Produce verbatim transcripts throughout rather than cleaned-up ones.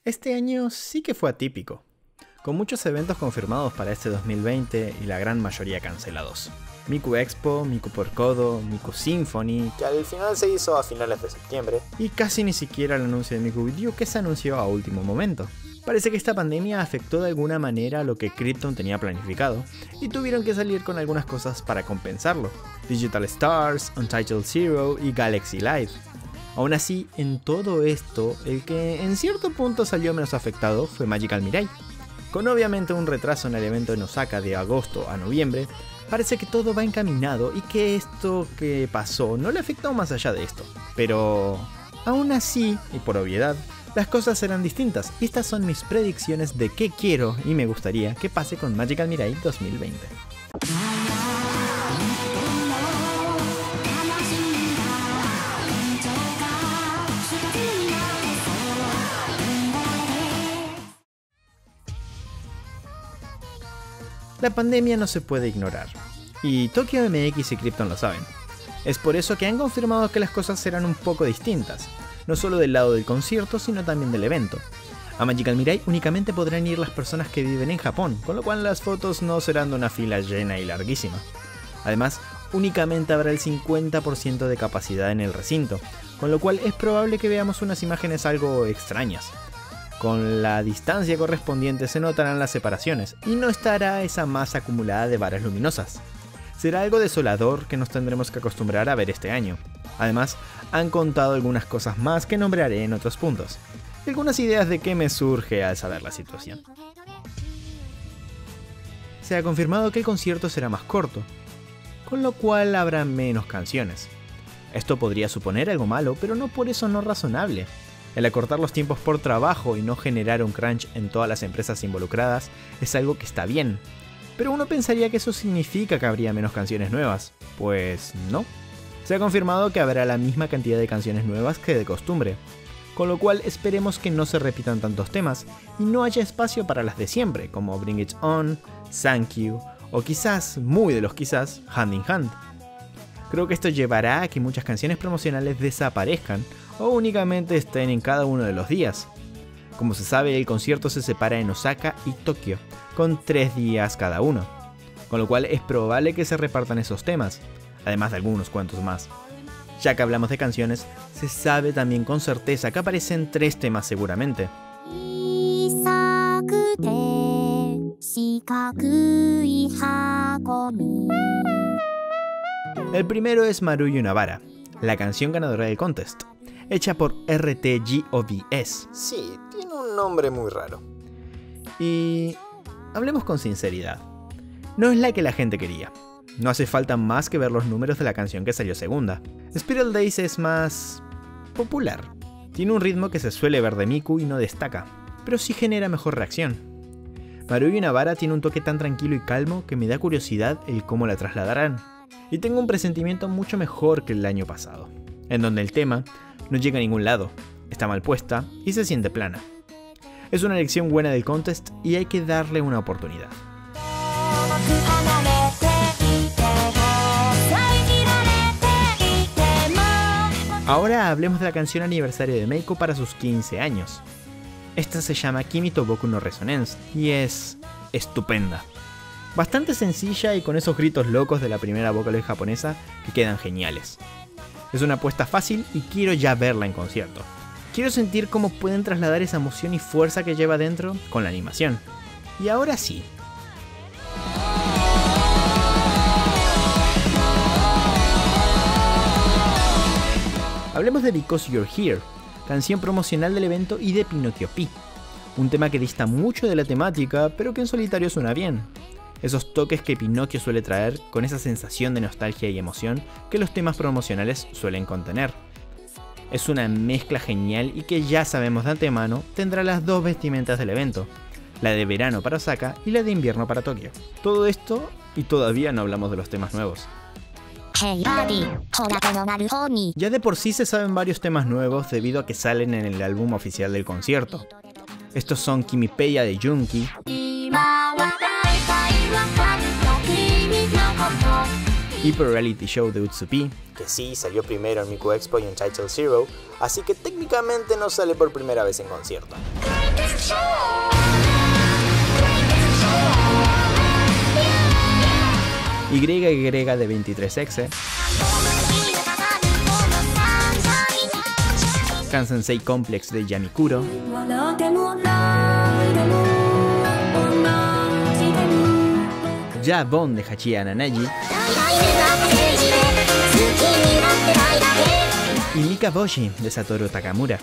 Este año sí que fue atípico, con muchos eventos confirmados para este dos mil veinte y la gran mayoría cancelados. Miku Expo, Miku Percodo, Miku Symphony, que al final se hizo a finales de septiembre, y casi ni siquiera el anuncio de Miku With You, que se anunció a último momento. Parece que esta pandemia afectó de alguna manera a lo que Kripton tenía planificado, y tuvieron que salir con algunas cosas para compensarlo. Digital Stars, Untitled Zero y Galaxy Live. Aún así, en todo esto, el que en cierto punto salió menos afectado fue Magical Mirai. Con obviamente un retraso en el evento en Osaka de agosto a noviembre, parece que todo va encaminado y que esto que pasó no le afectó más allá de esto. Pero aún así, y por obviedad, las cosas serán distintas, y estas son mis predicciones de qué quiero y me gustaría que pase con Magical Mirai dos mil veinte. La pandemia no se puede ignorar, y Tokyo M X y Kripton lo saben. Es por eso que han confirmado que las cosas serán un poco distintas, no solo del lado del concierto, sino también del evento. A Magical Mirai únicamente podrán ir las personas que viven en Japón, con lo cual las fotos no serán de una fila llena y larguísima. Además, únicamente habrá el cincuenta por ciento de capacidad en el recinto, con lo cual es probable que veamos unas imágenes algo extrañas. Con la distancia correspondiente se notarán las separaciones, y no estará esa masa acumulada de varas luminosas. Será algo desolador que nos tendremos que acostumbrar a ver este año. Además, han contado algunas cosas más que nombraré en otros puntos, y algunas ideas de qué me surge al saber la situación. Se ha confirmado que el concierto será más corto, con lo cual habrá menos canciones. Esto podría suponer algo malo, pero no por eso no razonable. El acortar los tiempos por trabajo y no generar un crunch en todas las empresas involucradas es algo que está bien. Pero uno pensaría que eso significa que habría menos canciones nuevas. Pues no. Se ha confirmado que habrá la misma cantidad de canciones nuevas que de costumbre. Con lo cual esperemos que no se repitan tantos temas y no haya espacio para las de siempre, como Bring It On, Thank You, o quizás, muy de los quizás, Hand in Hand. Creo que esto llevará a que muchas canciones promocionales desaparezcan o únicamente estén en cada uno de los días. Como se sabe, el concierto se separa en Osaka y Tokio, con tres días cada uno, con lo cual es probable que se repartan esos temas, además de algunos cuantos más. Ya que hablamos de canciones, se sabe también con certeza que aparecen tres temas seguramente. El primero es Maruyu Navara, la canción ganadora del contest, hecha por R T G O V S. Sí, tiene un nombre muy raro. Y hablemos con sinceridad, no es la que la gente quería. No hace falta más que ver los números de la canción que salió segunda. Spiral Days es más popular. Tiene un ritmo que se suele ver de Miku y no destaca, pero sí genera mejor reacción. Maruyu Navara tiene un toque tan tranquilo y calmo que me da curiosidad el cómo la trasladarán. Y tengo un presentimiento mucho mejor que el año pasado, en donde el tema no llega a ningún lado, está mal puesta y se siente plana. Es una elección buena del contest y hay que darle una oportunidad. Ahora hablemos de la canción aniversario de Meiko para sus quince años. Esta se llama Kimi to Boku no Resonance y es estupenda. Bastante sencilla y con esos gritos locos de la primera Vocaloid japonesa que quedan geniales. Es una apuesta fácil y quiero ya verla en concierto. Quiero sentir cómo pueden trasladar esa emoción y fuerza que lleva dentro con la animación. Y ahora sí. Hablemos de Because You're Here, canción promocional del evento, y de Pinocchio P, un tema que dista mucho de la temática, pero que en solitario suena bien. Esos toques que Pinocchio suele traer con esa sensación de nostalgia y emoción que los temas promocionales suelen contener. Es una mezcla genial y que ya sabemos de antemano tendrá las dos vestimentas del evento, la de verano para Osaka y la de invierno para Tokio. Todo esto y todavía no hablamos de los temas nuevos. Ya de por sí se saben varios temas nuevos debido a que salen en el álbum oficial del concierto. Estos son Kimipeya de Junki, Hyper Reality Show de Utsupi, que sí salió primero en Miku Expo y en Untitled Zero, así que técnicamente no sale por primera vez en concierto. Y Y de veintitrés exe, Kansensei Complex de Yamikuro, Ja-Bon de Hachiya Nanaji y Mikaboshi de Satoru Takamura.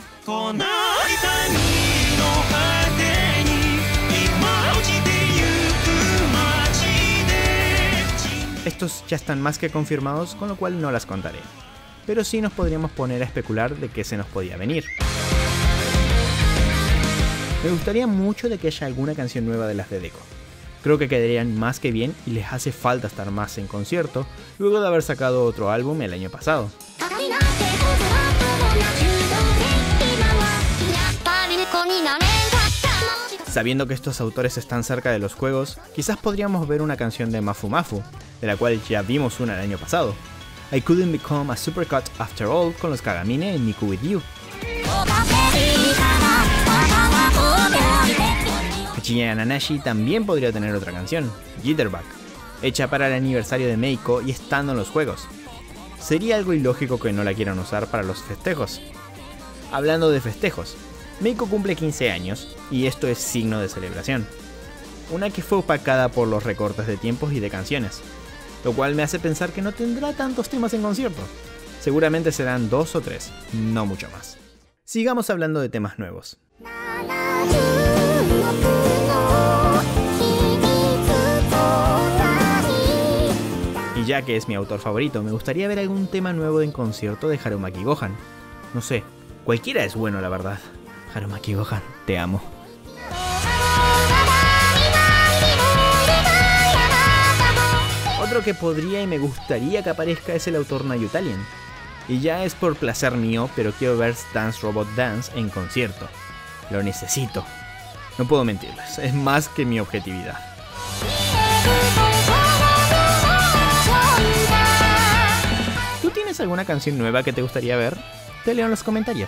Estos ya están más que confirmados, con lo cual no las contaré, pero sí nos podríamos poner a especular de qué se nos podía venir. Me gustaría mucho de que haya alguna canción nueva de las de Deco. Creo que quedarían más que bien y les hace falta estar más en concierto luego de haber sacado otro álbum el año pasado. Sabiendo que estos autores están cerca de los juegos, quizás podríamos ver una canción de Mafu Mafu, de la cual ya vimos una el año pasado. I Couldn't Become a Supercut After All con los Kagamine en Miku With You. Hachiya Nanashi también podría tener otra canción, Jitterbug, hecha para el aniversario de Meiko y estando en los juegos. Sería algo ilógico que no la quieran usar para los festejos. Hablando de festejos, Meiko cumple quince años y esto es signo de celebración. Una que fue opacada por los recortes de tiempos y de canciones, lo cual me hace pensar que no tendrá tantos temas en concierto. Seguramente serán dos o tres, no mucho más. Sigamos hablando de temas nuevos. Y ya que es mi autor favorito, me gustaría ver algún tema nuevo en concierto de Harumaki Gohan. No sé, cualquiera es bueno la verdad. Harumaki Gohan, te amo. Otro que podría y me gustaría que aparezca es el autor Nayutalien. Y ya es por placer mío, pero quiero ver Dance Robot Dance en concierto. Lo necesito. No puedo mentirles, es más que mi objetividad. ¿Tú tienes alguna canción nueva que te gustaría ver? Te leo en los comentarios.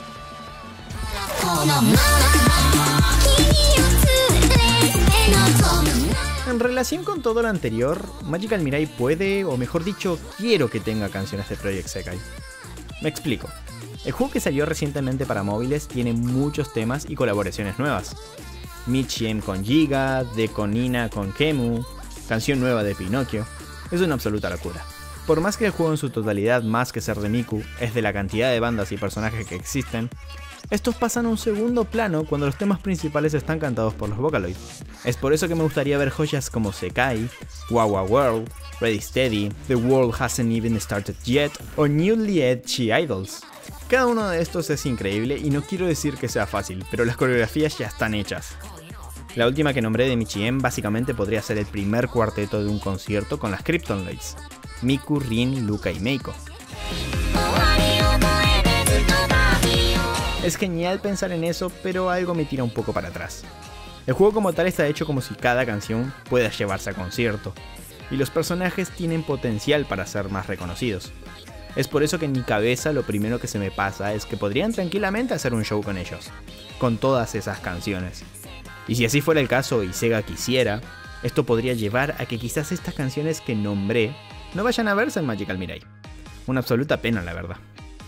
En relación con todo lo anterior, Magical Mirai puede, o mejor dicho, quiero que tenga canciones de Project Sekai. Me explico. El juego que salió recientemente para móviles tiene muchos temas y colaboraciones nuevas. Michiem con Giga, De con Nina con Kemu, canción nueva de Pinocchio. Es una absoluta locura. Por más que el juego en su totalidad, más que ser de Miku, es de la cantidad de bandas y personajes que existen, estos pasan a un segundo plano cuando los temas principales están cantados por los Vocaloid. Es por eso que me gustaría ver joyas como Sekai, Wow Wow World, Ready Steady, The World Hasn't Even Started Yet o Newly Edgy Idols. Cada uno de estos es increíble y no quiero decir que sea fácil, pero las coreografías ya están hechas. La última que nombré de Michiem básicamente podría ser el primer cuarteto de un concierto con las Kryptonloids, Miku, Rin, Luca y Meiko. Es genial pensar en eso, pero algo me tira un poco para atrás. El juego como tal está hecho como si cada canción pueda llevarse a concierto, y los personajes tienen potencial para ser más reconocidos. Es por eso que en mi cabeza lo primero que se me pasa es que podrían tranquilamente hacer un show con ellos, con todas esas canciones. Y si así fuera el caso y Sega quisiera, esto podría llevar a que quizás estas canciones que nombré no vayan a verse en Magical Mirai. Una absoluta pena, la verdad.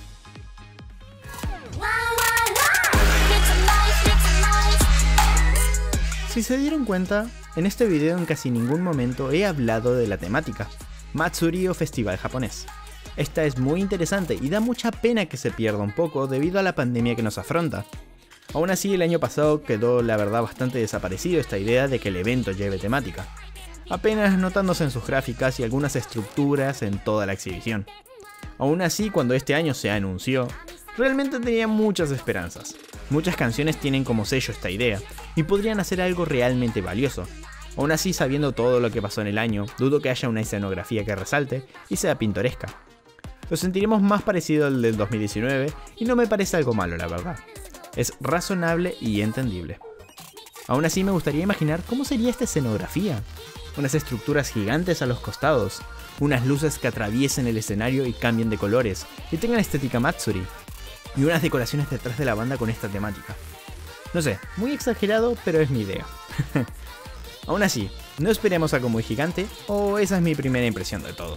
Si se dieron cuenta, en este video en casi ningún momento he hablado de la temática, Matsuri o festival japonés. Esta es muy interesante y da mucha pena que se pierda un poco debido a la pandemia que nos afronta. Aún así, el año pasado quedó la verdad bastante desaparecido esta idea de que el evento lleve temática, apenas notándose en sus gráficas y algunas estructuras en toda la exhibición. Aún así, cuando este año se anunció, realmente tenía muchas esperanzas. Muchas canciones tienen como sello esta idea, y podrían hacer algo realmente valioso. Aún así, sabiendo todo lo que pasó en el año, dudo que haya una escenografía que resalte y sea pintoresca. Lo sentiremos más parecido al del dos mil diecinueve, y no me parece algo malo, la verdad. Es razonable y entendible. Aún así, me gustaría imaginar cómo sería esta escenografía. Unas estructuras gigantes a los costados, unas luces que atraviesen el escenario y cambien de colores, y tengan estética Matsuri, y unas decoraciones detrás de la banda con esta temática. No sé, muy exagerado, pero es mi idea. Aún así, no esperemos algo muy gigante, o esa es mi primera impresión de todo.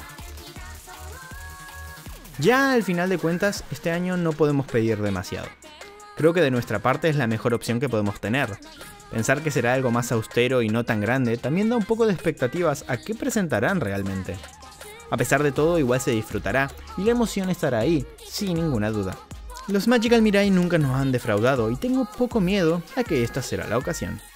Ya al final de cuentas, este año no podemos pedir demasiado. Creo que de nuestra parte es la mejor opción que podemos tener. Pensar que será algo más austero y no tan grande también da un poco de expectativas a qué presentarán realmente. A pesar de todo, igual se disfrutará y la emoción estará ahí, sin ninguna duda. Los Magical Mirai nunca nos han defraudado y tengo poco miedo a que esta será la ocasión.